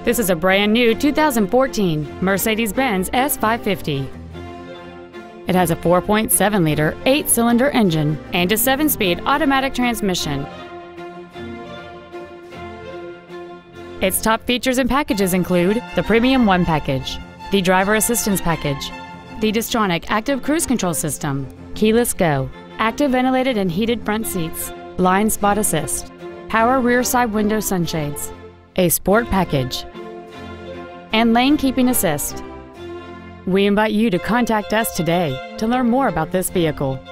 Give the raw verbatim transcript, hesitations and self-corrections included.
This is a brand new two thousand fourteen Mercedes-Benz S five fifty. It has a four point seven liter eight-cylinder engine and a seven-speed automatic transmission. Its top features and packages include the Premium One package, the Driver Assistance package, the Distronic Active Cruise Control System, Keyless Go, active ventilated and heated front seats, blind spot assist, power rear side window sunshades, a Sport package, and lane keeping assist. We invite you to contact us today to learn more about this vehicle.